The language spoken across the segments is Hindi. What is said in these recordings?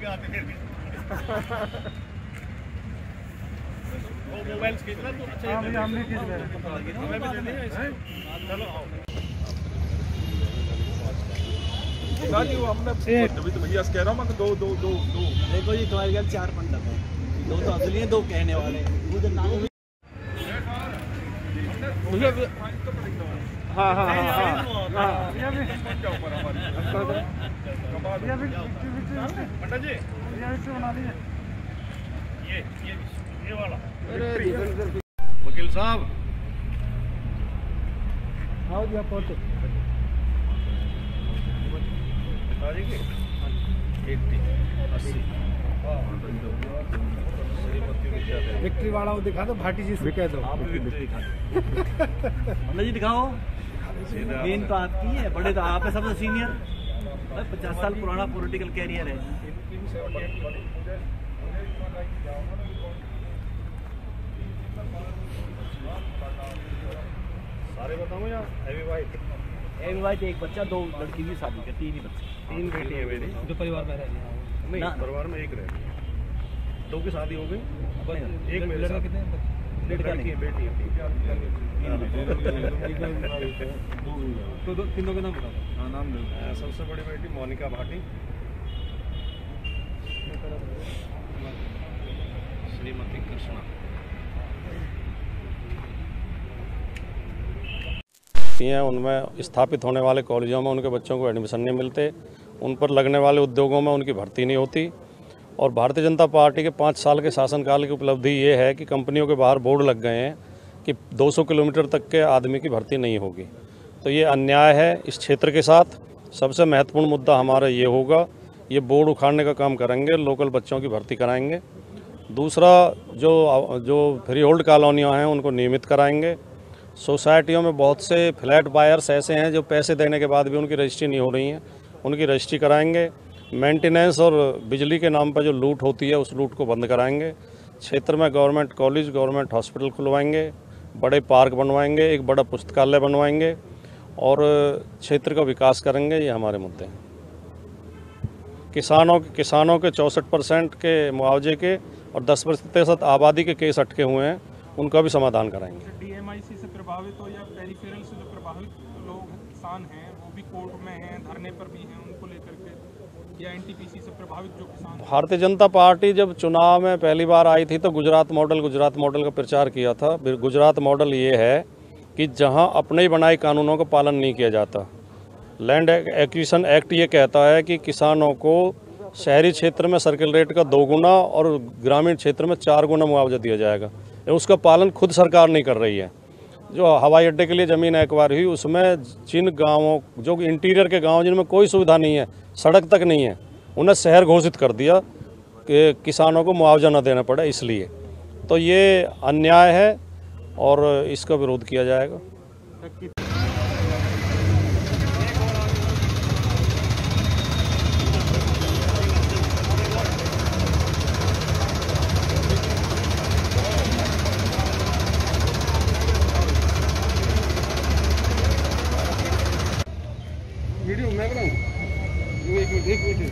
आते थे वो मोबाइल खींचना तो अच्छा है। हमने खींच लिया, हमें भी दे दिया। चलो आओ जी, वो हमने तभी तो भैया कह रहा हूँ मैं, दो दो दो दो देखो जी, तुम्हारे घर 4 मंडप है, 2 तो असली हैं, 2 कहने वाले हैं। हाँ हाँ हाँ पंडित जी बना लीजिए ये वाला। वकील साहब आओ जी, आप पहुँचो। विक्ट्री वाला वो दिखा दो, भाटी जी से कह दो। पंडित जी दिखाओ, मेन तो आपकी है, बड़े तो आप है, सबसे सीनियर। 50 साल पुराना पॉलिटिकल कैरियर है। सारे बताऊँ या हैवी वाइट? हैवी वाइट एक बच्चा, 2 लड़की की शादी के, 3 ही बच्चे। 3 बेटी है मेरी, जो परिवार में रह रही है। नहीं परिवार में एक रह, 2 की शादी हो गई, एक मेरे लड़का कितने लड़का की बेटी है। तो तीनों के नाम बता दो। हाँ नाम दो। सबसे बड़ी बेटी मोनिका भाटी, श्रीमती कृष्णा। उनमें स्थापित होने वाले कॉलेजों में उनके बच्चों को एडमिशन नहीं मिलते, उन पर लगने वाले उद्योगों में उनकी भर्ती नहीं होती। और भारतीय जनता पार्टी के 5 साल के शासनकाल की उपलब्धि ये है कि कंपनियों के बाहर बोर्ड लग गए हैं कि 200 किलोमीटर तक के आदमी की भर्ती नहीं होगी। तो ये अन्याय है इस क्षेत्र के साथ। सबसे महत्वपूर्ण मुद्दा हमारा ये होगा, ये बोर्ड उखाड़ने का काम करेंगे, लोकल बच्चों की भर्ती कराएंगे। दूसरा, जो फ्री होल्ड कॉलोनियाँ हैं उनको नियमित कराएंगे। सोसाइटियों में बहुत से फ्लैट बायर्स ऐसे हैं जो पैसे देने के बाद भी उनकी रजिस्ट्री नहीं हो रही हैं, उनकी रजिस्ट्री कराएंगे। मेंटेनेंस और बिजली के नाम पर जो लूट होती है उस लूट को बंद कराएंगे। क्षेत्र में गवर्नमेंट कॉलेज, गवर्नमेंट हॉस्पिटल खुलवाएंगे, बड़े पार्क बनवाएंगे, एक बड़ा पुस्तकालय बनवाएंगे और क्षेत्र का विकास करेंगे। ये हमारे मुद्दे हैं। किसानों के 64% के मुआवजे के और 10% आबादी के केस अटके हुए हैं, उनका भी समाधान कराएंगे। DMIC से प्रभावित हो या पेरिफेरल से जो प्रभावित लोग किसान हैं वो भी कोर्ट में हैं, धरने पर भी हैं, उनको लेकर के, या NTPC से प्रभावित जो किसान। भारतीय जनता पार्टी जब चुनाव में पहली बार आई थी तो गुजरात मॉडल का प्रचार किया था। गुजरात मॉडल ये है कि जहां अपने ही बनाए कानूनों का पालन नहीं किया जाता। लैंड एक्विजिशन एक्ट ये कहता है कि किसानों को शहरी क्षेत्र में सर्किल रेट का 2 गुना और ग्रामीण क्षेत्र में 4 गुना मुआवजा दिया जाएगा। उसका पालन खुद सरकार नहीं कर रही है। जो हवाई अड्डे के लिए ज़मीन एक्वायर हुई उसमें जिन गांवों, जो इंटीरियर के गांव जिनमें कोई सुविधा नहीं है, सड़क तक नहीं है, उन्हें शहर घोषित कर दिया कि किसानों को मुआवजा न देना पड़े। इसलिए तो ये अन्याय है और इसका विरोध किया जाएगा। वीडियो मैं बनाऊं? एक मिनट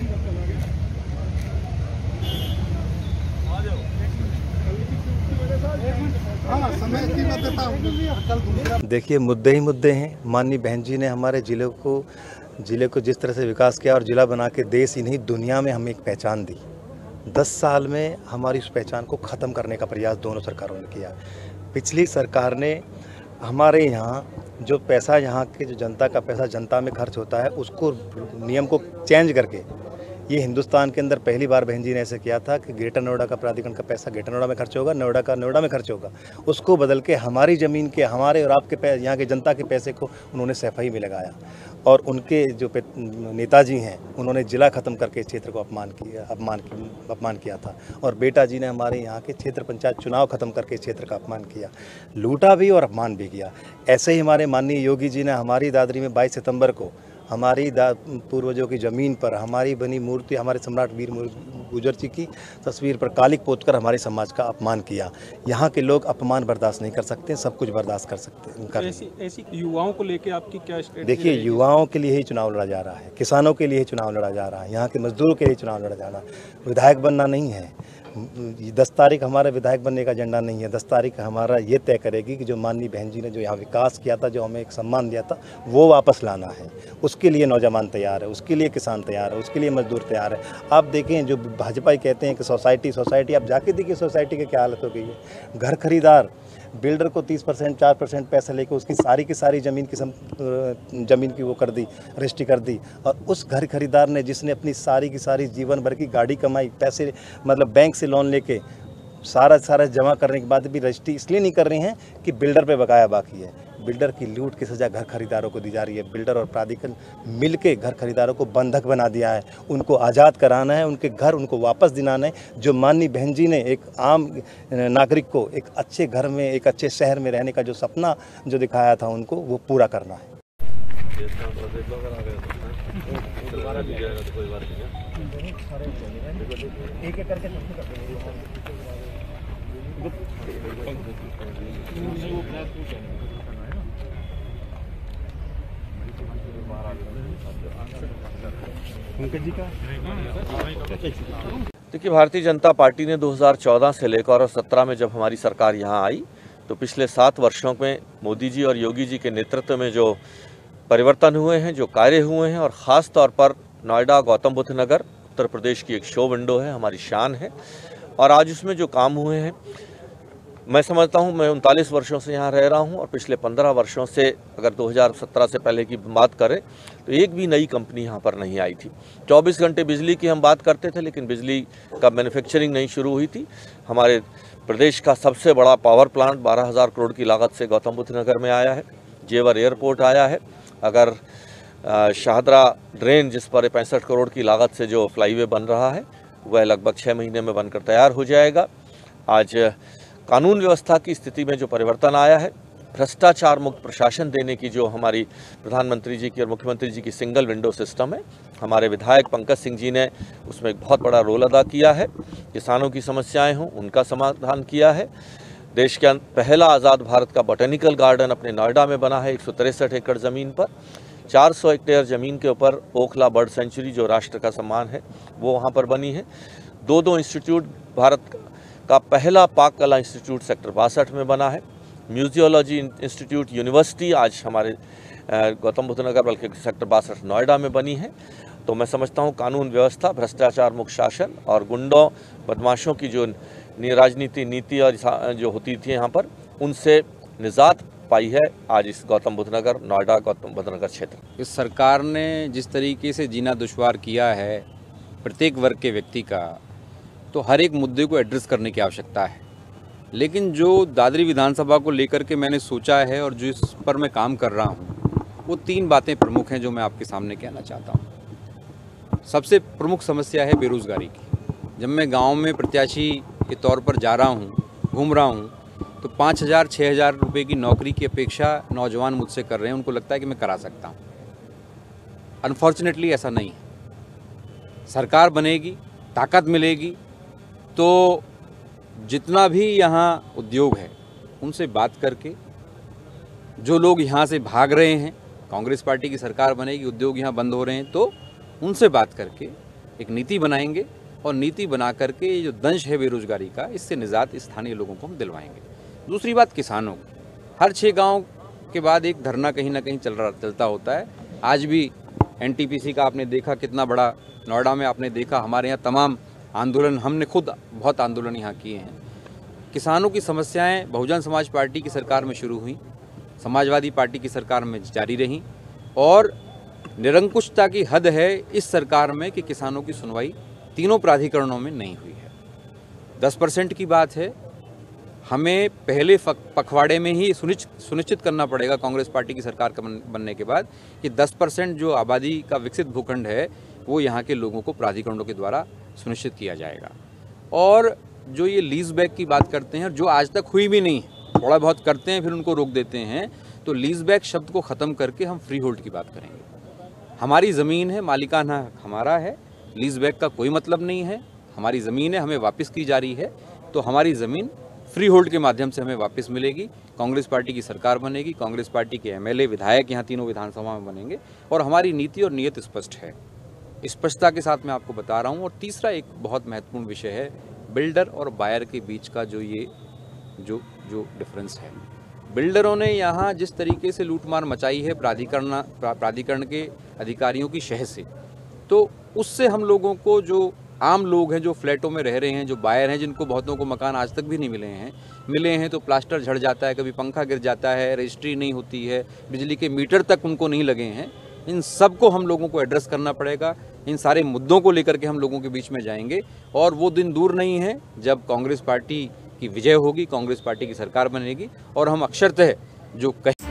देखिए, मुद्दे ही मुद्दे हैं। माननीय बहन जी ने हमारे ज़िले को जिस तरह से विकास किया और ज़िला बना के देश ही नहीं दुनिया में हमें एक पहचान दी। 10 साल में हमारी उस पहचान को ख़त्म करने का प्रयास दोनों सरकारों ने किया। पिछली सरकार ने हमारे यहाँ जो पैसा, यहाँ के जो जनता का पैसा जनता में खर्च होता है, उसको नियम को चेंज करके, ये हिंदुस्तान के अंदर पहली बार बहन जी ने ऐसे किया था कि ग्रेटर नोएडा का प्राधिकरण का पैसा ग्रेटर नोएडा में खर्च होगा, नोएडा का नोएडा में खर्च होगा। उसको बदल के हमारी ज़मीन के, हमारे और आपके यहाँ के जनता के पैसे को उन्होंने सफाई में लगाया। और उनके जो नेताजी हैं उन्होंने ज़िला ख़त्म करके क्षेत्र को अपमान किया था। और बेटा जी ने हमारे यहाँ के क्षेत्र पंचायत चुनाव ख़त्म करके क्षेत्र का अपमान किया, लूटा भी और अपमान भी किया। ऐसे ही हमारे माननीय योगी जी ने हमारी दादरी में 22 सितंबर को हमारी पूर्वजों की ज़मीन पर हमारी बनी मूर्ति, हमारे सम्राट वीर गुजर जी की तस्वीर पर कालिक पोतकर हमारे समाज का अपमान किया। यहाँ के लोग अपमान बर्दाश्त नहीं कर सकते, सब कुछ बर्दाश्त कर सकते हैं। ऐसी युवाओं को लेके आपकी क्या स्ट्रेटजी? देखिए, युवाओं के लिए ही चुनाव लड़ा जा रहा है, किसानों के लिए ही चुनाव लड़ा जा रहा है, यहाँ के मजदूरों के लिए चुनाव लड़ा जा रहा है। विधायक बनना नहीं है, 10 तारीख हमारा विधायक बनने का एजेंडा नहीं है। 10 तारीख हमारा ये तय करेगी कि जो माननीय बहन जी ने जो यहाँ विकास किया था, जो हमें एक सम्मान दिया था, वो वापस लाना है। उसके लिए नौजवान तैयार है, उसके लिए किसान तैयार है, उसके लिए मजदूर तैयार है। आप देखें, जो भाजपा कहते हैं कि सोसाइटी, आप जाके देखिए सोसाइटी की क्या हालत हो गई है। घर खरीदार बिल्डर को 30% 4% पैसा लेकर उसकी सारी की सारी ज़मीन की वो कर दी, रजिस्ट्री कर दी। और उस घर खरीदार ने, जिसने अपनी सारी की सारी जीवन भर की गाड़ी कमाई, पैसे मतलब बैंक से लोन लेके सारा जमा करने के बाद भी रजिस्ट्री इसलिए नहीं कर रही हैं कि बिल्डर पे बकाया बाकी है। बिल्डर की लूट की सज़ा घर खरीदारों को दी जा रही है। बिल्डर और प्राधिकरण मिलके घर खरीदारों को बंधक बना दिया है। उनको आज़ाद कराना है, उनके घर उनको वापस दिलाना है। जो माननीय बहन जी ने एक आम नागरिक को एक अच्छे घर में, एक अच्छे शहर में रहने का जो सपना जो दिखाया था, उनको वो पूरा करना है। देखिए, भारतीय जनता पार्टी ने 2014 से लेकर और 17 में जब हमारी सरकार यहाँ आई, तो पिछले 7 वर्षों में मोदी जी और योगी जी के नेतृत्व में जो परिवर्तन हुए हैं, जो कार्य हुए हैं, और ख़ास तौर पर नोएडा, गौतम बुद्ध नगर उत्तर प्रदेश की एक शो विंडो है, हमारी शान है। और आज उसमें जो काम हुए हैं, मैं समझता हूँ, मैं 39 वर्षों से यहाँ रह रहा हूँ, और पिछले 15 वर्षों से अगर 2017 से पहले की बात करें तो एक भी नई कंपनी यहाँ पर नहीं आई थी। 24 घंटे बिजली की हम बात करते थे, लेकिन बिजली का मैन्युफैक्चरिंग नहीं शुरू हुई थी। हमारे प्रदेश का सबसे बड़ा पावर प्लांट 12,000 करोड़ की लागत से गौतम बुद्ध नगर में आया है। जेवर एयरपोर्ट आया है। अगर शाहदरा ड्रेन, जिस पर 65 करोड़ की लागत से जो फ्लाईवे बन रहा है, वह लगभग 6 महीने में बनकर तैयार हो जाएगा। आज कानून व्यवस्था की स्थिति में जो परिवर्तन आया है, भ्रष्टाचार मुक्त प्रशासन देने की जो हमारी प्रधानमंत्री जी की और मुख्यमंत्री जी की सिंगल विंडो सिस्टम है, हमारे विधायक पंकज सिंह जी ने उसमें एक बहुत बड़ा रोल अदा किया है। किसानों की समस्याएं हों, उनका समाधान किया है। देश के पहला आज़ाद भारत का बॉटेनिकल गार्डन अपने नोएडा में बना है, 163 एकड़ ज़मीन पर। 400 हेक्टेयर ज़मीन के ऊपर ओखला बर्ड सेंचुरी, जो राष्ट्र का सम्मान है, वो वहाँ पर बनी है। 2 इंस्टीट्यूट, भारत का पहला पाक कला इंस्टीट्यूट सेक्टर 62 में बना है। म्यूजियोलॉजी इंस्टीट्यूट यूनिवर्सिटी आज हमारे गौतम बुद्ध नगर, बल्कि सेक्टर 62 नोएडा में बनी है। तो मैं समझता हूँ कानून व्यवस्था, भ्रष्टाचार मुक्त शासन और गुंडों बदमाशों की जो राजनीति नीति और जो होती थी यहाँ पर, उनसे निजात पाई है आज इस गौतम बुद्ध नगर, नोएडा गौतम बुद्ध नगर क्षेत्र। इस सरकार ने जिस तरीके से जीना दुश्वार किया है प्रत्येक वर्ग के व्यक्ति का, तो हर एक मुद्दे को एड्रेस करने की आवश्यकता है। लेकिन जो दादरी विधानसभा को लेकर के मैंने सोचा है और जो इस पर मैं काम कर रहा हूँ, वो 3 बातें प्रमुख हैं जो मैं आपके सामने कहना चाहता हूँ। सबसे प्रमुख समस्या है बेरोज़गारी की। जब मैं गांव में प्रत्याशी के तौर पर जा रहा हूँ, घूम रहा हूँ, तो 5,000-6,000 रुपये की नौकरी की अपेक्षा नौजवान मुझसे कर रहे हैं। उनको लगता है कि मैं करा सकता हूँ। अनफॉर्चुनेटली ऐसा नहीं है। सरकार बनेगी, ताकत मिलेगी, तो जितना भी यहाँ उद्योग है उनसे बात करके, जो लोग यहाँ से भाग रहे हैं, कांग्रेस पार्टी की सरकार बनेगी, उद्योग यहाँ बंद हो रहे हैं, तो उनसे बात करके एक नीति बनाएंगे, और नीति बना करके ये जो दंश है बेरोजगारी का, इससे निजात स्थानीय लोगों को हम दिलवाएंगे। दूसरी बात किसानों की। हर 6 गांव के बाद एक धरना कहीं ना कहीं चलता होता है। आज भी एनटीपीसी का आपने देखा कितना बड़ा, नोएडा में आपने देखा, हमारे यहाँ तमाम आंदोलन, हमने खुद बहुत आंदोलन यहाँ किए हैं। किसानों की समस्याएं बहुजन समाज पार्टी की सरकार में शुरू हुई, समाजवादी पार्टी की सरकार में जारी रहीं, और निरंकुशता की हद है इस सरकार में कि किसानों की सुनवाई तीनों प्राधिकरणों में नहीं हुई है। 10% की बात है। हमें पहले पखवाड़े में ही सुनिश्चित करना पड़ेगा कांग्रेस पार्टी की सरकार का बनने के बाद कि 10% जो आबादी का विकसित भूखंड है वो यहाँ के लोगों को प्राधिकरणों के द्वारा सुनिश्चित किया जाएगा। और जो ये लीज बैक की बात करते हैं, जो आज तक हुई भी नहीं, थोड़ा बहुत करते हैं फिर उनको रोक देते हैं, तो लीज बैक शब्द को ख़त्म करके हम फ्री होल्ड की बात करेंगे। हमारी ज़मीन है, मालिकाना हमारा है, लीज बैक का कोई मतलब नहीं है। हमारी ज़मीन है, हमें वापस की जा रही है, तो हमारी ज़मीन फ्री होल्ड के माध्यम से हमें वापस मिलेगी। कांग्रेस पार्टी की सरकार बनेगी, कांग्रेस पार्टी के एमएलए विधायक यहाँ तीनों विधानसभा में बनेंगे और हमारी नीति और नीयत स्पष्ट है। स्पष्टता के साथ मैं आपको बता रहा हूँ। और तीसरा एक बहुत महत्वपूर्ण विषय है बिल्डर और बायर के बीच का जो डिफरेंस है। बिल्डरों ने यहाँ जिस तरीके से लूटमार मचाई है प्राधिकरण के अधिकारियों की शह से, तो उससे हम लोगों को, जो आम लोग हैं जो फ्लैटों में रह रहे हैं, जो बायर हैं जिनको बहुतों को मकान आज तक भी नहीं मिले हैं तो प्लास्टर झड़ जाता है, कभी पंखा गिर जाता है, रजिस्ट्री नहीं होती है, बिजली के मीटर तक उनको नहीं लगे हैं, इन सब को हम लोगों को एड्रेस करना पड़ेगा। इन सारे मुद्दों को लेकर के हम लोगों के बीच में जाएंगे और वो दिन दूर नहीं है जब कांग्रेस पार्टी की विजय होगी, कांग्रेस पार्टी की सरकार बनेगी और हम अक्षरतः जो